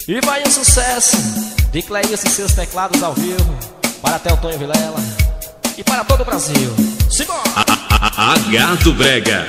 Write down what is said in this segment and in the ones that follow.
E vai um sucesso de Cleilson e seus teclados ao vivo, para Teltonho Vilela e para todo o Brasil. Simbora! H do Brega.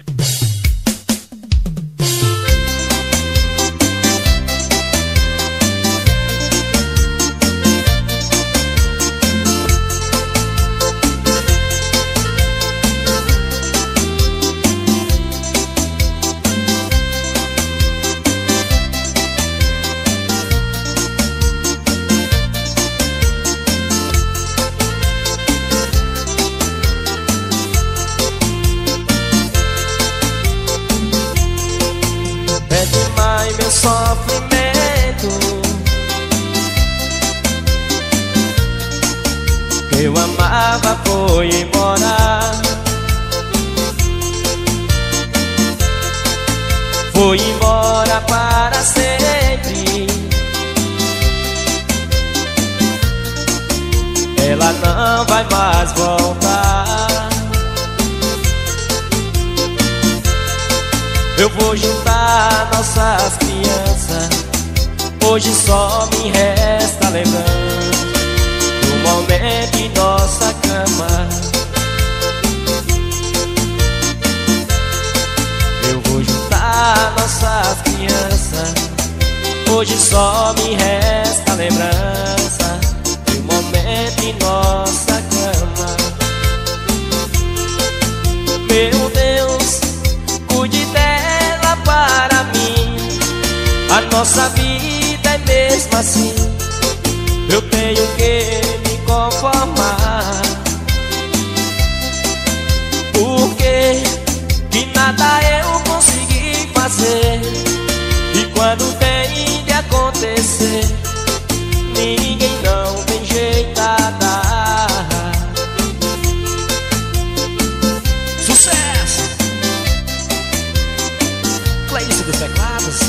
Sofrimento, eu amava foi embora, foi embora para sempre. Ela não vai mais voltar. Eu vou juntar nossas crianças, hoje só me resta lembrança do momento em nossa cama. Eu vou juntar nossas crianças, hoje só me resta lembrança do momento em nossa cama. Meu Deus, cuide dela para mim. A nossa vida é mesmo assim. Eu tenho que me conformar, porque que nada eu consegui fazer. E quando tem de acontecer, ninguém não tem jeito a dar. Sucesso! Cleilson dos teclados.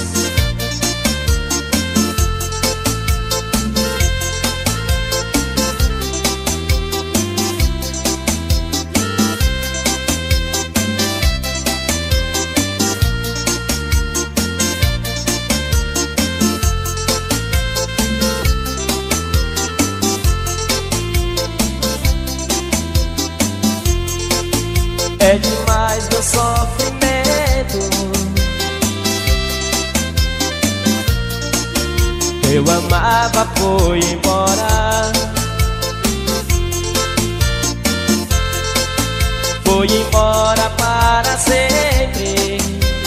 É demais meu sofrimento, eu amava foi embora, foi embora para sempre.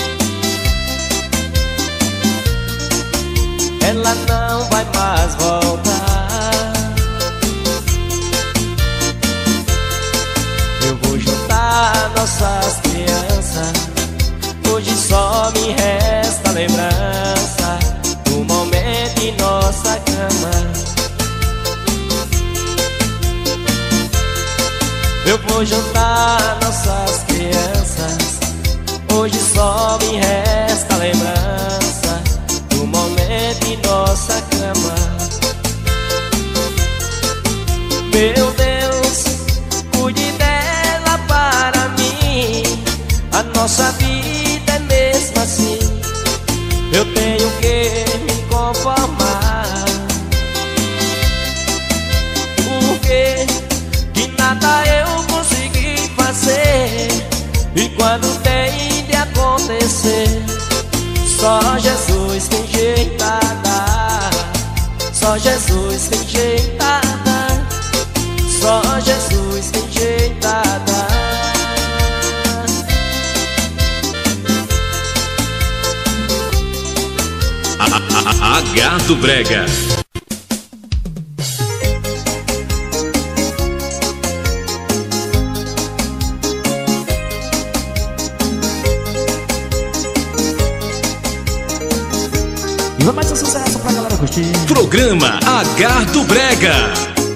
Ela não vai mais voltar. Eu vou juntar nossas crianças, hoje só me resta lembrança do momento em nossa cama. Eu vou juntar nossas crianças, hoje só me resta lembrança do momento em nossa cama. Meu Deus, cuide dela para mim. A nossa vida é mesmo assim. Eu tenho que me conformar, porque que nada eu consegui fazer. E quando tem de acontecer, só Jesus tem jeito a dar. Só Jesus tem jeito a dar. Só Jesus tem jeito a dar. H do Brega. E vai mais um sucesso pra galera curtir. Programa H do Brega.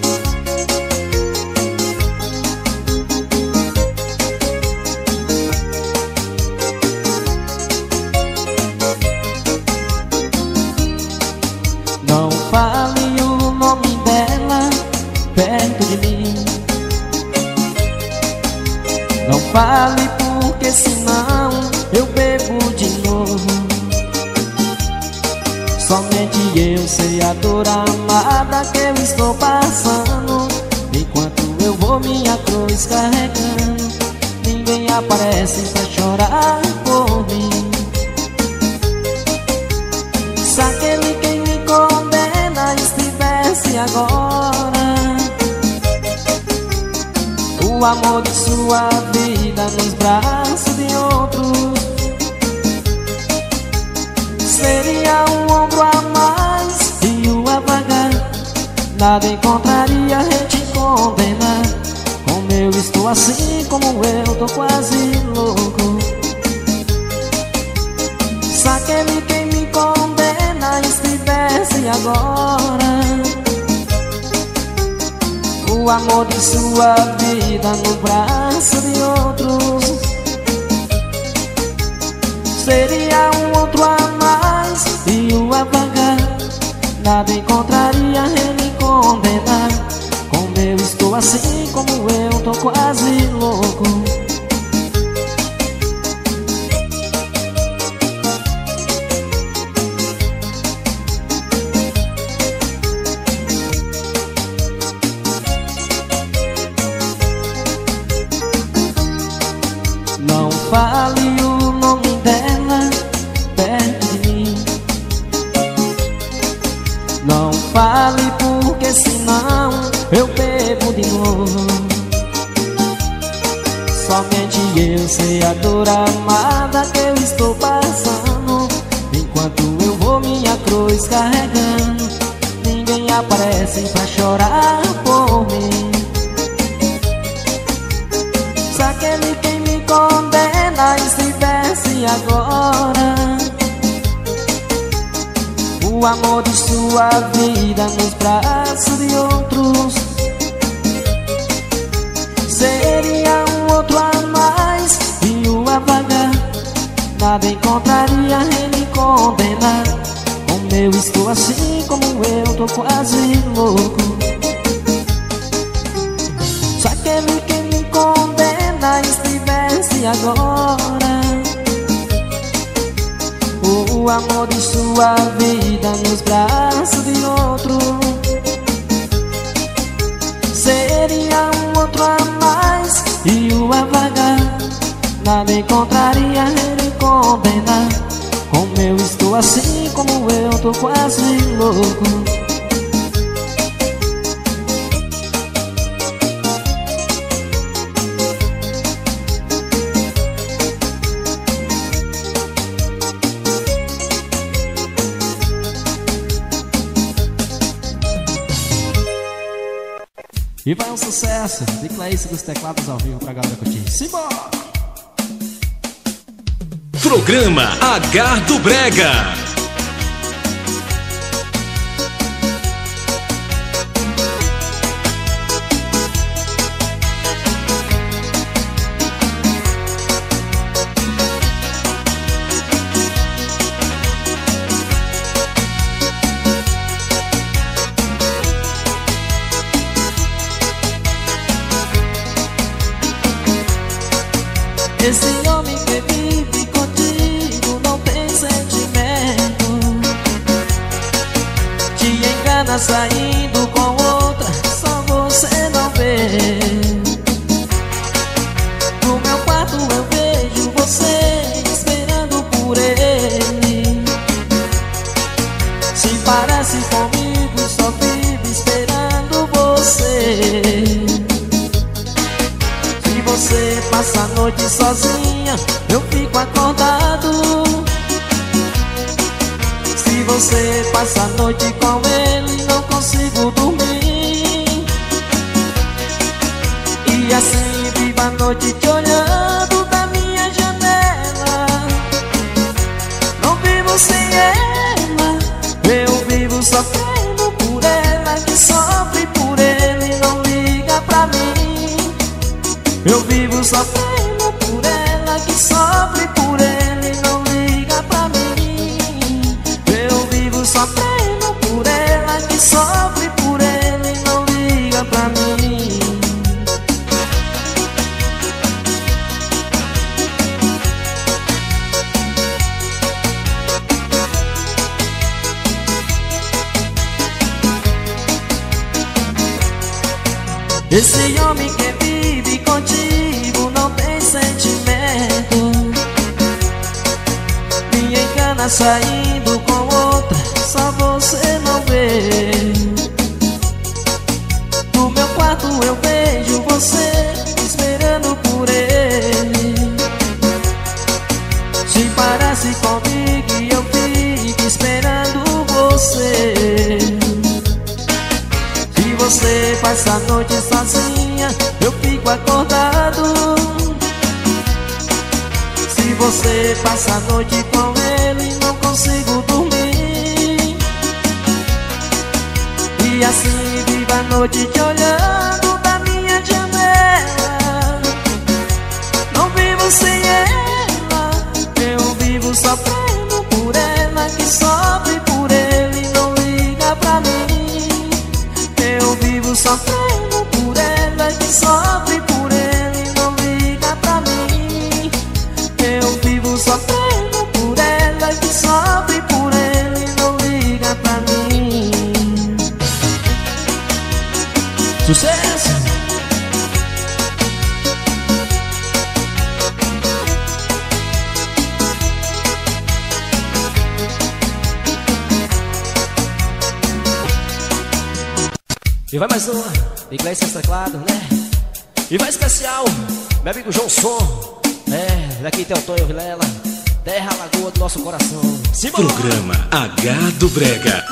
Não fale o nome dela perto de mim. Não fale porque senão eu bebo de novo. Somente eu sei a dor amada que eu estou passando. Enquanto eu vou minha cruz carregando, ninguém aparece pra chorar por mim. Se aquele quem me condena estivesse agora, o amor de sua vida nos braços de outros, seria um ombro a mais e o apagar. Nada encontraria a gente condenar. Como eu estou assim, como eu tô quase louco. Se aquele quem me condena estivesse agora, o amor de sua vida no braço de outros, seria um outro a mais e o apagar. Nada encontraria em me condenar. Como eu estou assim, como eu tô quase louco. Não fale o nome dela perto de mim. Não fale porque senão eu bebo de novo. Somente eu sei a dor amada que eu estou passando. Enquanto eu vou minha cruz carregando, ninguém aparece pra chorar por mim. Se aquele quem me condena estivesse agora, o amor de sua vida nos braços de outros, seria um outro a mais e o apagar. Nada encontraria em me condenar. Como eu estou assim, como eu tô quase louco. Se aquele que me condena estivesse agora, o amor de sua vida nos braços de outro, seria um outro a mais e o apagar. Nada encontraria em me condenar. Como eu estou assim, como eu tô quase louco. E vai um sucesso de Clarice dos teclados ao vivo pra galera curtir. Simbora! Programa H do Brega. Esse homem que vive contigo não tem sentimento, te engana saindo com outra, só você não vê. No meu quarto eu vejo você esperando por ele. Se parece comigo, só vive esperando você. Se você passa a noite sozinha, eu fico acordado. Se você passa a noite com ele, não consigo dormir. E assim vivo a noite te olhando da minha janela. Não vivo sem ela, eu vivo sofrendo por ela, que sofre por ele, não liga pra mim. Eu vivo sofrendo por ela, que sofre por ele, não liga pra mim. Eu vivo sofrendo por ela, que sofre por ele, não liga pra mim. Esse homem que vive contigo não tem sentimento, me engana saindo com outra, só você não vê. No meu quarto eu vejo você esperando por ele. Se parasse comigo e eu fico esperando você. Se você passa a noite sozinha, eu fico acordado. Se você passa a noite com ele, não consigo dormir. E assim vivo a noite te olhando da minha janela. Não vivo sem ela, eu vivo sofrendo por ela, que sofre por ele, não liga pra mim. Eu vivo sofrendo por ela, que sofre por ele, não liga pra mim. Eu vivo sofrendo por ela, que sofre por ele, não liga pra mim. Sucesso! E vai mais uma, Iglesias teclado, né? E vai especial, meu amigo João Som. Daqui tem o Tonho Vilela, terra lagoa do nosso coração. Simbora! Programa H do Brega.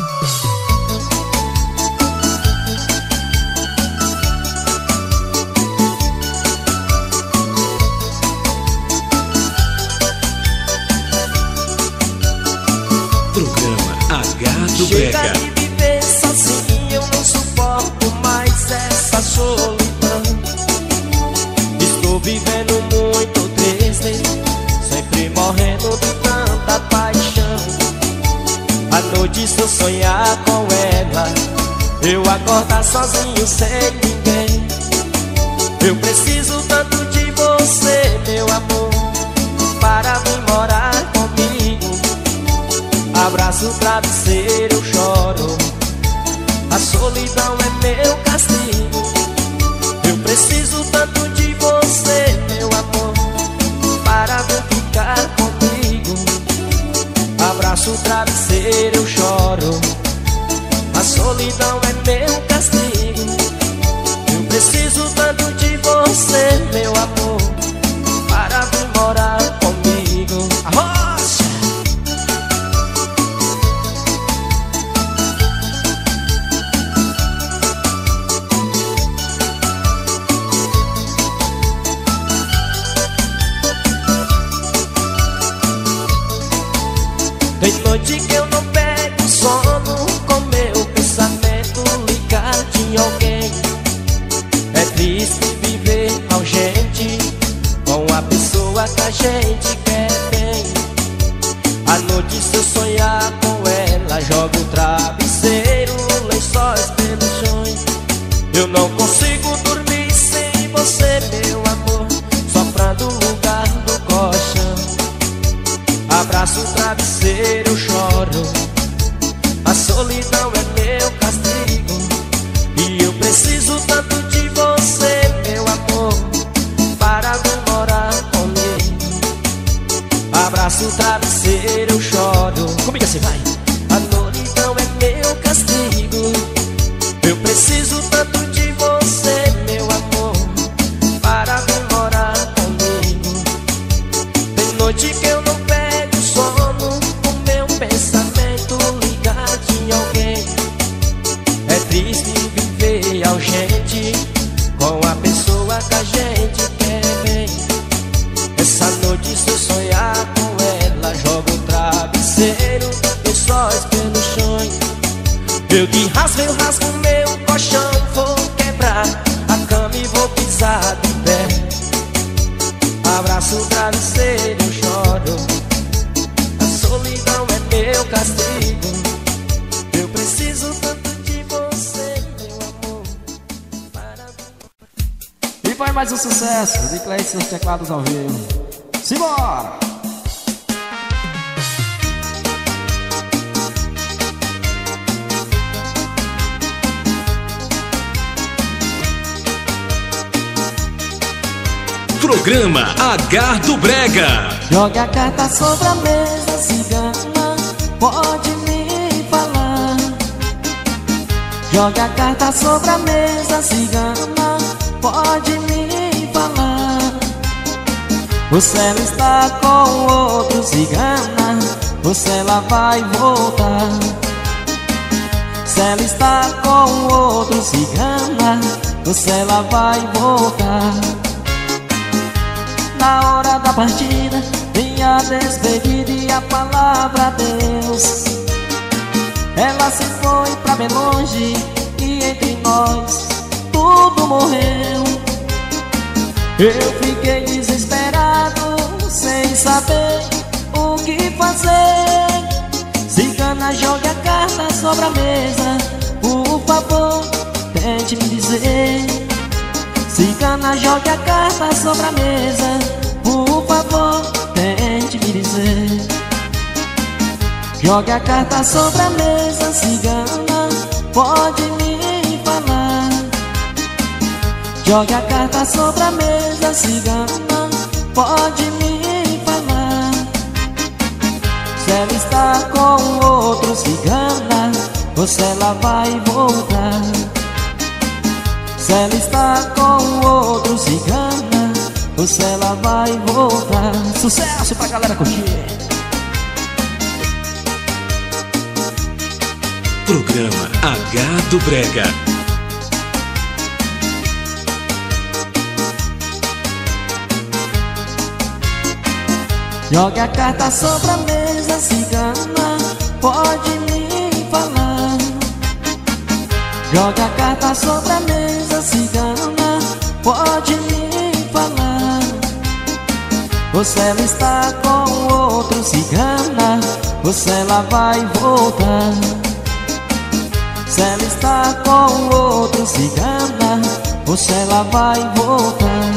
Programa H do Brega. Chega de viver sozinho, eu não suporto mais essa solidão. Estou vivendo muito triste, sempre morrendo de tanta paixão. À noite se eu sonhar com ela, eu acordar sozinho sem ninguém. Eu preciso tanto de você, meu amor, para vir morar comigo. Abraço o travesseiro, eu choro, a solidão é meu castigo. Eu preciso tanto de você, meu amor, para vir ficar comigo. Abraço o travesseiro, eu choro, a solidão é meu castigo. Eu preciso tanto de você, meu amor, para vir morar comigo. Arrocha! Tem noite que eu não pego sono, com meu pensamento ligado em alguém. É triste viver ausente com a pessoa que a gente quer bem. À noite se eu sonhar com ela, jogo o travesseiro, lençóis pelos chões. Eu não consigo dormir sem você, meu amor, soprando o lugar do colchão. Abraço o travesseiro, eu choro, a solidão é meu castigo. E eu preciso tanto de você, meu amor, para vir morar comigo. Abraço o travesseiro, eu choro. Comigo assim vai. A solidão é meu castigo. Eu preciso tanto de você, meu amor, para vir morar comigo. Tem noite que eu não pego sono, com meu pensamento ligado em alguém. É triste viver ausente com a pessoa que a gente quer bem. Essa noite se eu sonhar com ela, jogo o travesseiro, lençóis pelos chões. Eu de rasgo, eu rasgo meu colchão, vou quebrar a cama e vou pisar de pé. Abraço o travesseiro, eu choro, a solidão é meu castigo. Eu preciso tanto de você, meu amor, para... E vai mais um sucesso de Iglesias teclados ao vivo. Simbora! Programa H do Brega. Jogue a carta sobre a mesa, cigana, pode me falar. Jogue a carta sobre a mesa, cigana, pode me falar. Você ela está com outro, cigana, você ela vai voltar. Se ela está com outro, cigana, você ela vai voltar. Na hora da partida, vem a despedida e a palavra adeus. Ela se foi pra bem longe e entre nós tudo morreu. Eu fiquei desesperado, sem saber o que fazer. Cigana, jogue a carta sobre a mesa, por favor, tente me dizer. Cigana, jogue a carta sobre a mesa, por favor, tente me dizer. Jogue a carta sobre a mesa, cigana, pode me falar. Jogue a carta sobre a mesa, cigana, pode me falar. Se ela está com outro, cigana, você ela vai voltar. Se ela está com outro, cigana, você ela vai voltar. Sucesso pra galera curtir. Programa H do Brega. Jogue a carta sobre a mesa, cigana, pode me falar. Jogue a carta sobre a mesa, cigana, pode me falar. Você ela está com outro, cigana, você ela vai voltar. Se ela está com outro, cigana, você ela vai voltar.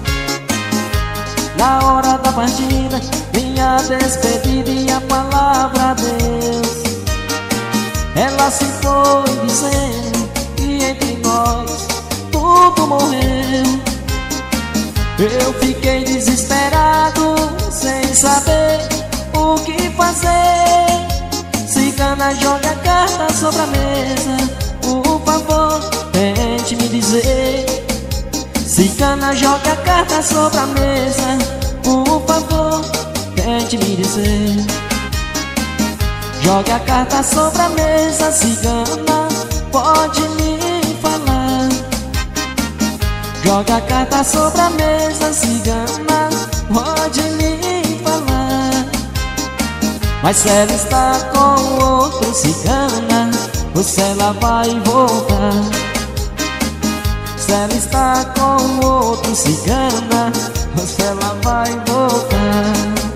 Na hora da partida, vem a despedida e a palavra adeus. Ela se foi dizendo e entre nós tudo morreu. Eu fiquei desesperado, sem saber o que fazer. Cigana, jogue a carta sobre a mesa, por favor, tente me dizer. Cigana, jogue a carta sobre a mesa, por favor, tente me dizer. Jogue a carta sobre a mesa, cigana, pode me falar. Jogue a carta sobre a mesa, cigana, pode me falar. Mas se ela está com outro, cigana, você ela vai voltar. Se ela está com outro, cigana, você ela vai voltar.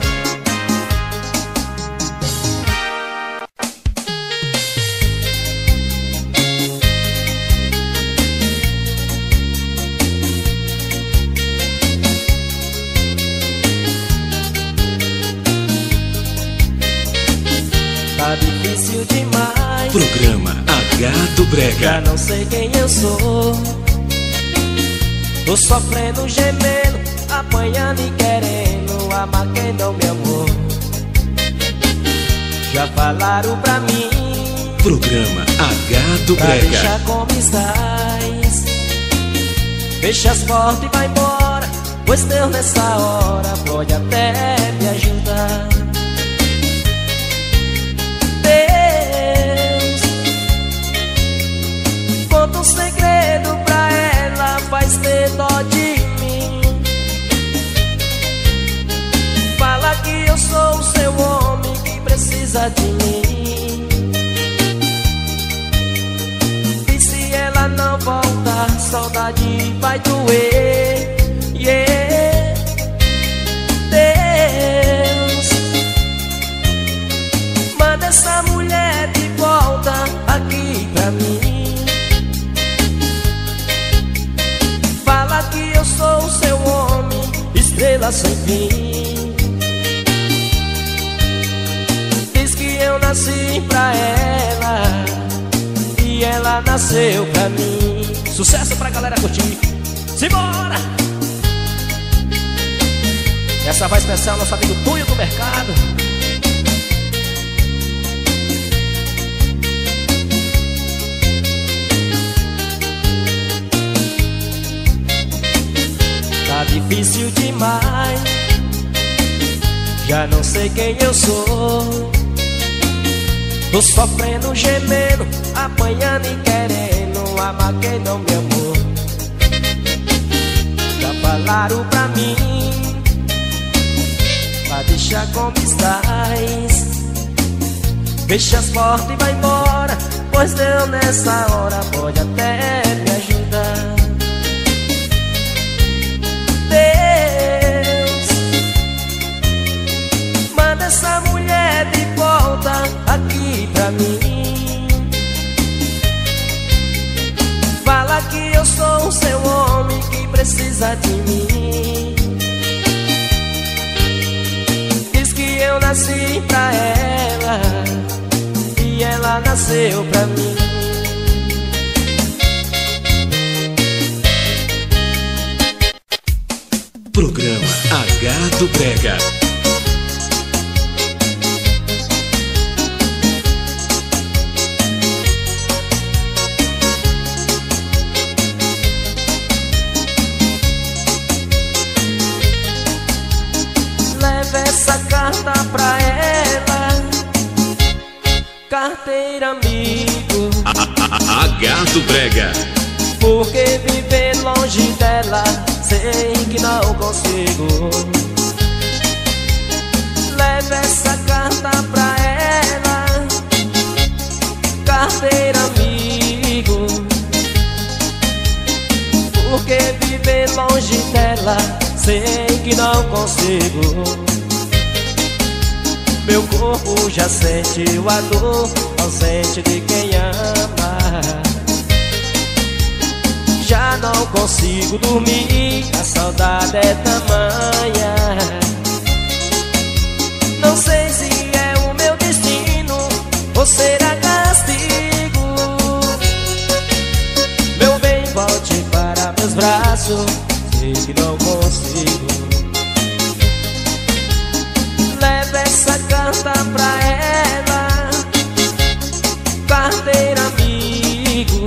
Tá difícil demais. Programa H do Brega. Já não sei quem eu sou. Tô sofrendo, gemendo, apanhando e querendo amar quem não me amou. Já falaram pra mim. Programa H do Pra Brega. deixar como estás. Fecha as portas e vai embora, pois Deus nessa hora pode até me ajudar. Deus, conta um segredo pra ela, faz ter dó de mim. Fala que eu sou o seu homem que precisa de mim. E se ela não voltar, saudade vai doer. Yeah. Deus, manda essa mulher de volta aqui pra mim. Fala que eu sou o seu homem, estrela sem fim. Diz que eu nasci pra ela e ela nasceu pra mim. Sucesso pra galera curtir. Simbora! Essa vai especial nosso amigo Tunho do Mercado. Tá difícil demais, já não sei quem eu sou. Tô sofrendo, gemendo, apanhando e querendo amar quem não me amou. Já falaram pra mim pra deixar como estás. Fecha as portas e vai embora, pois Deus nessa hora pode até me ajudar. Deus, manda essa mulher de volta aqui pra mim. Fala que eu sou o seu homem que precisa de mim. Diz que eu nasci pra ela e ela nasceu pra mim. Programa H do Brega. Leve essa carta pra ela, carteira amigo. H do Brega. Porque viver longe dela sei que não consigo. Leve essa carta pra ela, carteira amigo. Porque viver longe dela sei que não consigo. Meu corpo já sentiu a dor ausente de quem ama. Já não consigo dormir, a saudade é tamanha. Não sei se é o meu destino ou será castigo. Meu bem, volte para meus braços, sei que não consigo. Leve essa carta pra ela, carteira amigo.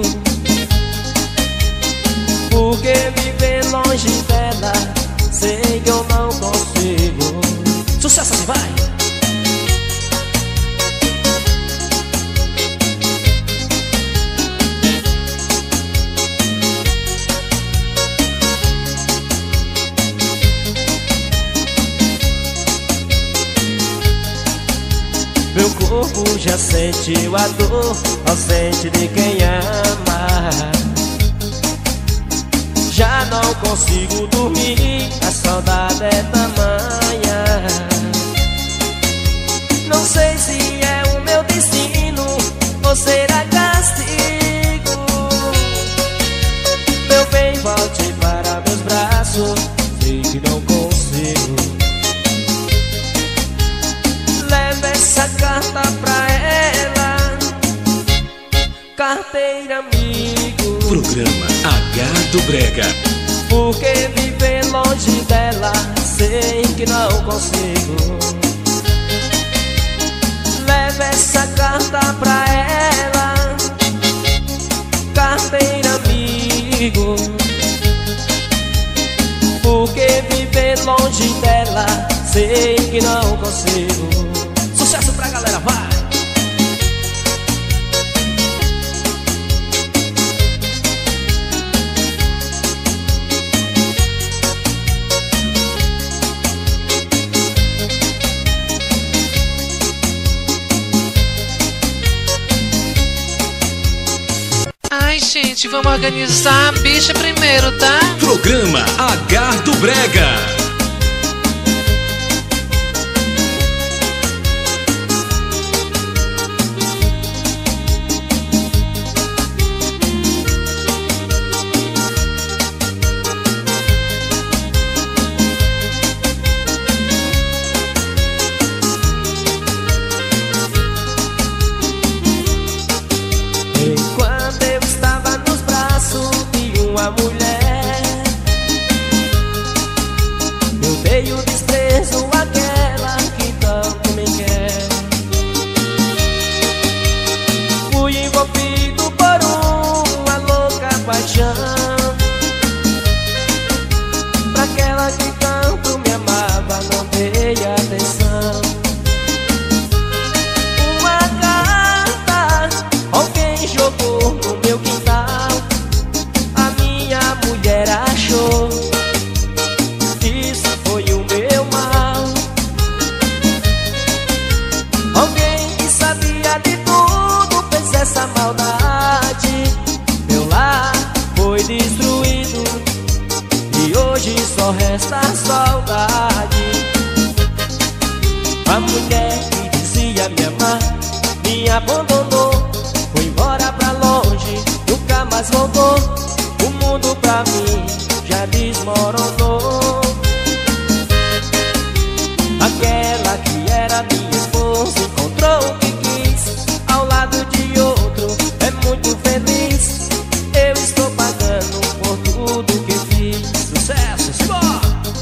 Porque viver longe dela sei que eu não consigo. Sucesso assim vai! Meu corpo já sentiu a dor ausente de quem ama. Já não consigo dormir, a saudade é tamanha. Não sei se é o meu destino ou será castigo. Meu bem, volte para meus braços, sei que não consigo. Leve essa carta pra ela, carteira amigo. Programa H do Brega. Porque viver longe dela sei que não consigo. Leve essa carta pra ela, carteira amigo. Porque viver longe dela sei que não consigo. Sucesso pra galera, vai! Ai, gente, vamos organizar a bicha primeiro, tá? Programa H do Brega. Enquanto eu estava nos braços de uma mulher, eu dei o desprezo me abandonou, foi embora pra longe, nunca mais voltou. O mundo pra mim já desmoronou. Aquela que era minha esposa encontrou o que quis, ao lado de outro é muito feliz. Eu estou pagando por tudo que fiz. Sucesso, simbora!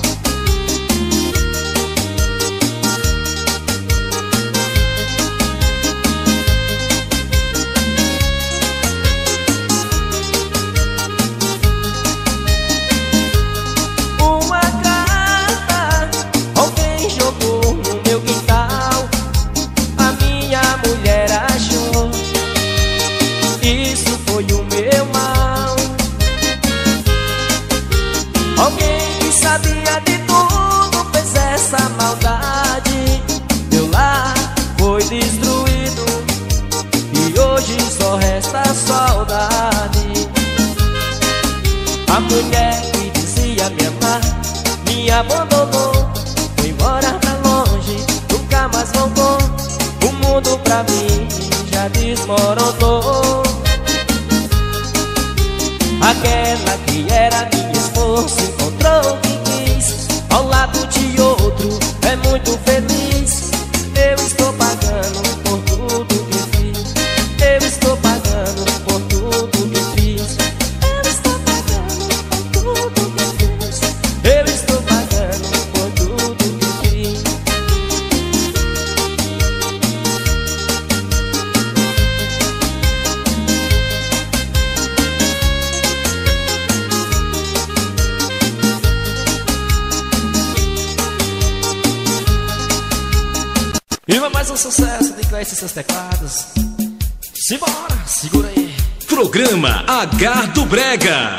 Uma carta alguém jogou no meu quintal, a minha mulher achou. Isso foi o meu mal. Alguém que sabia de tudo fez essa maldade. Meu lar foi destruído e hoje só resta saudade. A mulher que dizia me amar me abandonou, foi embora pra longe, nunca mais voltou. O mundo pra mim já desmoronou. Aquela que era minha esposa encontrou o que quis, ao lado de outro é muito feliz. Eu estou pagando por tudo que fiz. Eu estou pagando por tudo que fiz. Eu estou pagando por tudo que fiz. Eu estou pagando por tudo que fiz. E vai mais um sucesso de Cleiton e seus teclados. Simbora, segura aí. Programa H do Brega.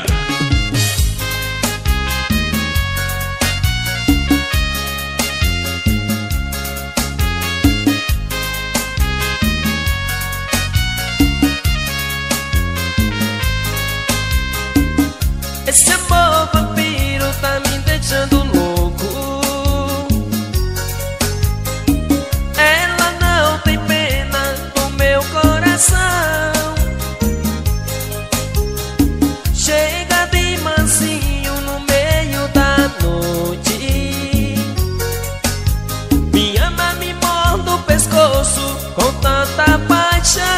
Esse amor vampiro tá me deixando louco. Ela não tem pena do meu coração. Chega de mansinho no meio da noite, me ama, me morde o pescoço com tanta paixão.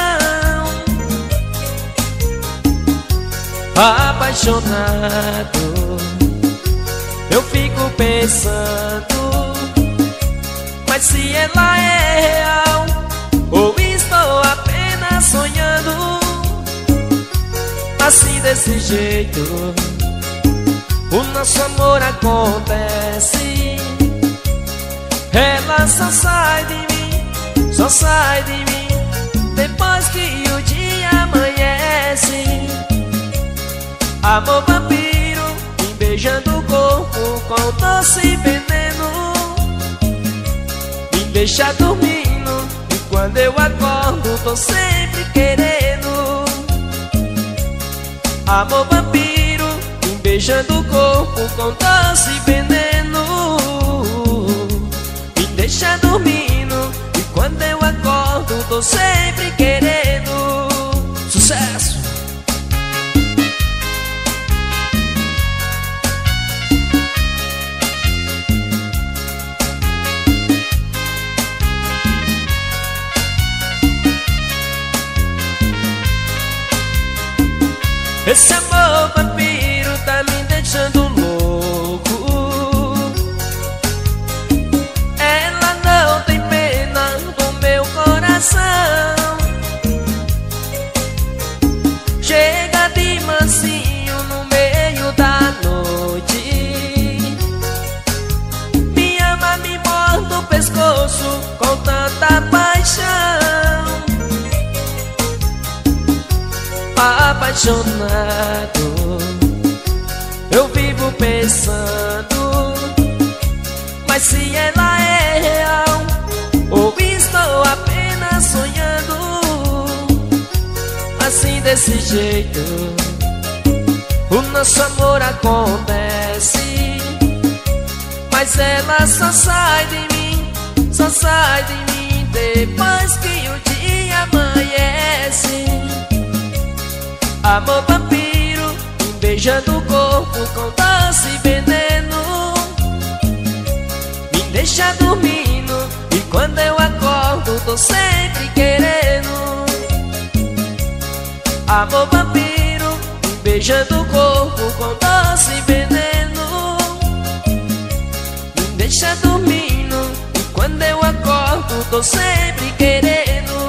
Apaixonado, eu fico pensando, mas se ela é real ou estou apenas sonhando. Assim desse jeito o nosso amor acontece. Ela só sai de mim, só sai de mim depois que o dia amanhece. Amor vampiro, me beijando o corpo com doce veneno, me deixa dormindo e quando eu acordo tô sempre querendo. Amor vampiro, me beijando o corpo com doce veneno, me deixa dormindo e quando eu acordo tô sempre querendo. Sucesso! Esse amor vampiro tá me deixando louco. Ela não tem pena do meu coração. Chega de mansinho no meio da noite, me ama, me morde o pescoço com tanta paixão. Apaixonado, eu vivo pensando, mas se ela é real ou estou apenas sonhando. Assim desse jeito o nosso amor acontece, mas ela só sai de mim, só sai de mim depois que o dia Amor vampiro, me beijando o corpo com doce veneno, me deixa dormindo e quando eu acordo tô sempre querendo. Amor vampiro, me beijando o corpo com doce veneno, me deixa dormindo e quando eu acordo tô sempre querendo.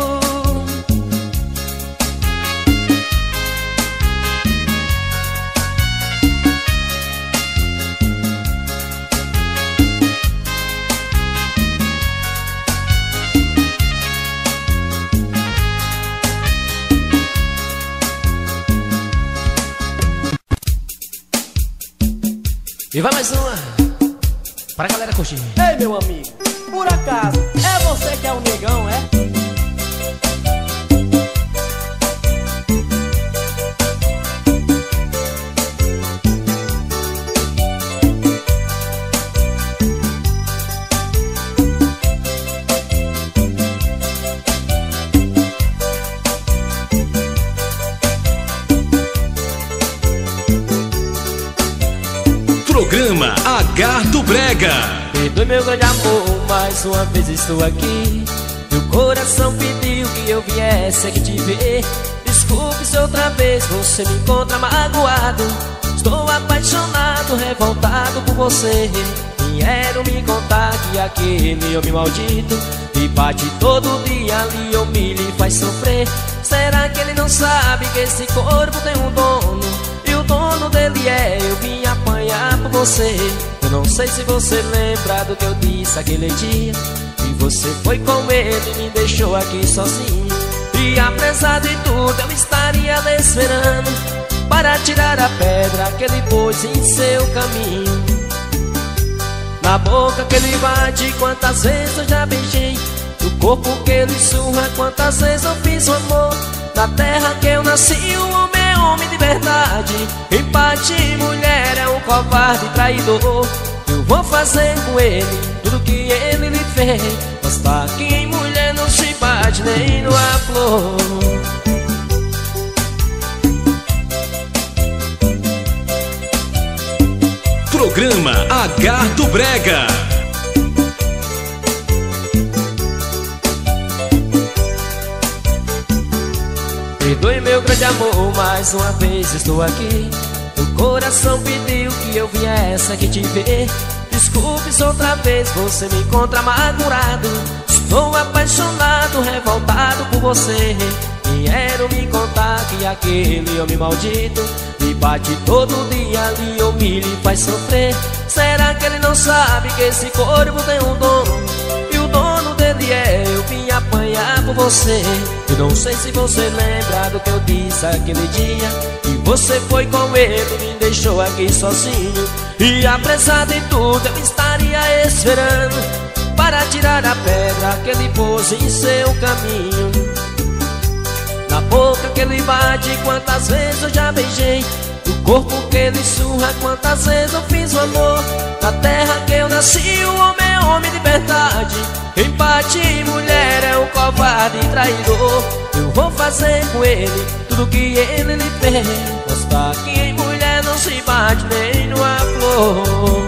E vai mais uma pra galera curtir. Ei, meu amigo, por acaso é você que é o negão, é? Programa H do Brega. Perdoe meu grande amor, mais uma vez estou aqui. Meu coração pediu que eu viesse aqui te ver. Desculpe se outra vez você me encontra magoado. Estou apaixonado, revoltado por você. Vieram me contar que aquele homem maldito me bate todo dia ali, humilha e faz sofrer. Será que ele não sabe que esse corpo tem um dono? E o dono dele é eu vim apanhar por você. Eu não sei se você lembra do que eu disse aquele dia, e você foi com ele e me deixou aqui sozinho. E apesar de tudo eu estaria lhe esperando para tirar a pedra que ele pôs em seu caminho. Na boca que ele bate, quantas vezes eu já beijei. No corpo que ele surra, quantas vezes eu fiz o amor. Na terra que eu nasci, o homem é homem de verdade. Empate, mulher, é um covarde traidor. Eu vou fazer com ele tudo que ele lhe fez. Mostrar que em mulher não se bate nem no flor. Programa H do Brega. Perdoe meu grande amor, mais uma vez estou aqui. O coração pediu que eu viesse aqui te ver. Desculpe se outra vez você me encontra amargurado. Estou apaixonado, revoltado por você. Vieram me contar que aquele homem maldito me bate todo dia ali, humilha e faz sofrer. Será que ele não sabe que esse corpo tem um dono? E o dono dele é eu vim apanhar por você. Eu não sei se você lembra do que eu disse aquele dia, e você foi com ele e me deixou aqui sozinho. E apesar de tudo eu estaria esperando para tirar a pedra que ele pôs em seu caminho. Na boca que ele bate, quantas vezes eu já beijei. No corpo que ele surra, quantas vezes eu fiz o amor. Na terra que eu nasci, o homem é homem de verdade. Empate, mulher, é um covarde traidor. Eu vou fazer com ele tudo que ele lhe fez. Mostrar que em mulher não se bate nem numa flor.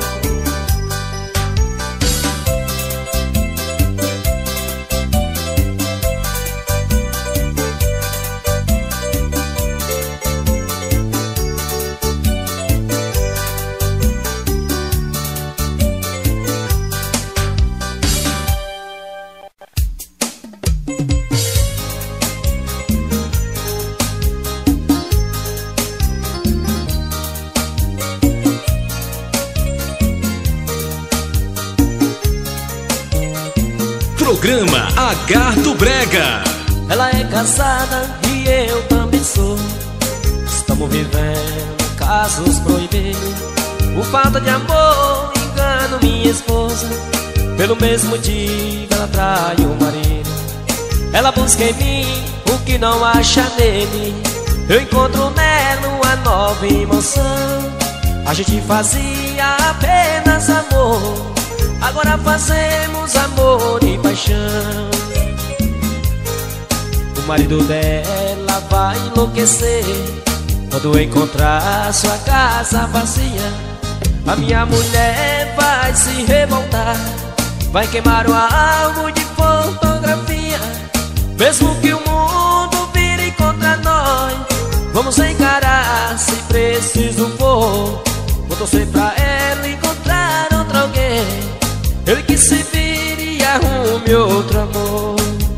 Programa H do Brega. Ela é casada e eu também sou. Estamos vivendo casos proibidos. Por falta de amor, engano minha esposa. Pelo mesmo motivo ela trai o marido. Ela busca em mim o que não acha nele. Eu encontro nela uma nova emoção. A gente fazia apenas amor, agora fazemos amor e paixão. O marido dela vai enlouquecer Quando encontrar sua casa vazia, a minha mulher vai se revoltar. Vai queimar o álbum de fotografia. Mesmo que o mundo vire contra nós, vamos encarar se preciso for. Vou torcer pra ela encontrar outro alguém, ele que se vire e arrume outro amor.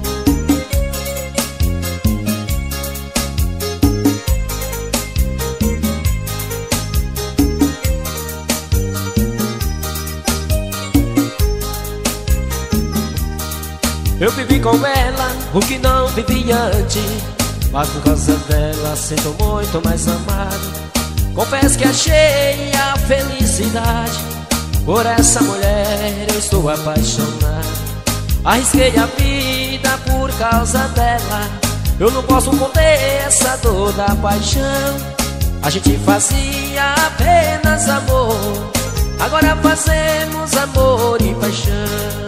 Eu vivi com ela o que não vivi antes, mas por causa dela sinto muito mais amado. Confesso que achei a felicidade, por essa mulher eu estou apaixonado. Arrisquei a vida por causa dela, eu não posso conter essa dor da paixão. A gente fazia apenas amor, agora fazemos amor e paixão.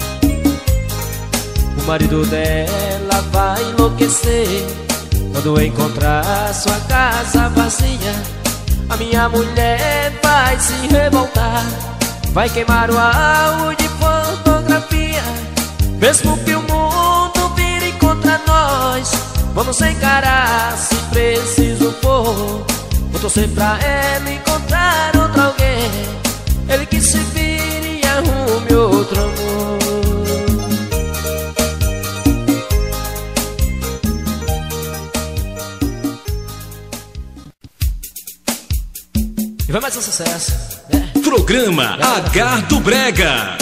O marido dela vai enlouquecer quando encontrar sua casa vazia. A minha mulher vai se revoltar, vai queimar o álbum de fotografia. Mesmo que o mundo vire contra nós, vamos encarar se preciso for. Vou torcer pra ela encontrar outro alguém, ele que se vire e arrume outro amor. E vai mais um sucesso, né? Programa H do Brega.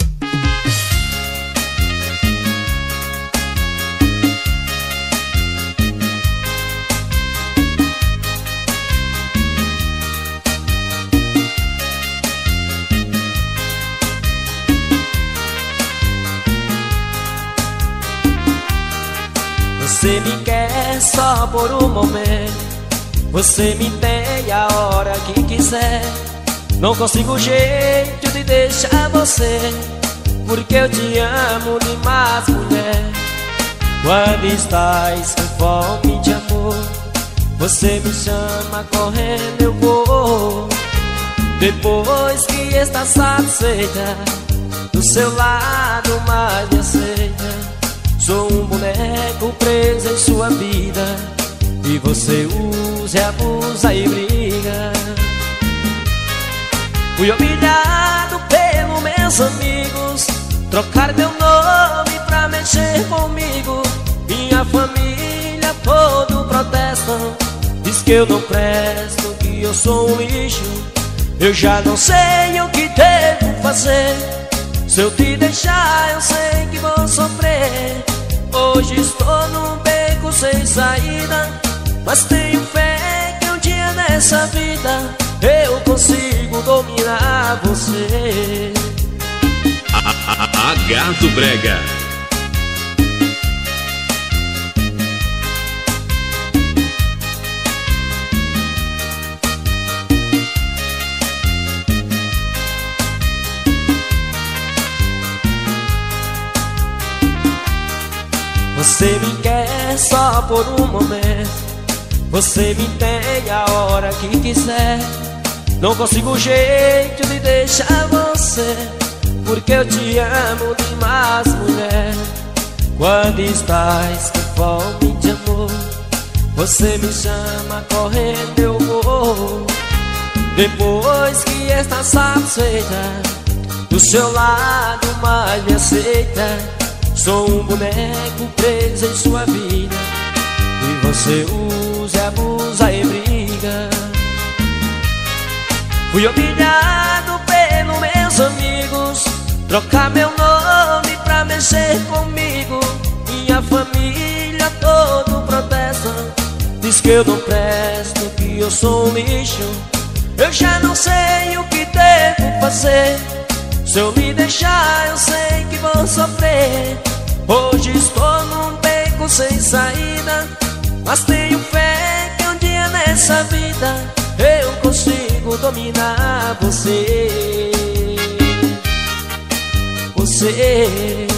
Você me quer só por um momento, você me tem a hora que quiser. Não consigo jeito de deixar você, porque eu te amo demais, mulher. Quando estás com fome de amor, você me chama correndo, eu vou. Depois que está satisfeita, do seu lado mais me aceita. Sou um boneco preso em sua vida, e você usa e abusa e briga. Fui humilhado pelos meus amigos, trocar meu nome pra mexer comigo. Minha família todo protestam, diz que eu não presto, que eu sou um lixo. Eu já não sei o que devo fazer, se eu te deixar eu sei que vou sofrer. Hoje estou num beco sem saída, mas tenho fé que um dia nessa vida eu consigo dominar você. H do Brega. Você me quer só por um momento, você me tem a hora que quiser. Não consigo jeito de deixar você, porque eu te amo demais, mulher. Quando estás com fome de amor, você me chama correndo, eu vou. Depois que está satisfeita, do seu lado mais me aceita. Sou um boneco preso em sua vida, e você usa e abusa e briga. Fui humilhado pelos meus amigos, trocar meu nome pra mexer comigo. Minha família todo protesta, diz que eu não presto, que eu sou um lixo. Eu já não sei o que devo fazer, se eu me deixar eu sei que vou sofrer. Hoje estou num beco sem saída, mas tenho fé que um dia nessa vida eu consigo dominar você. Você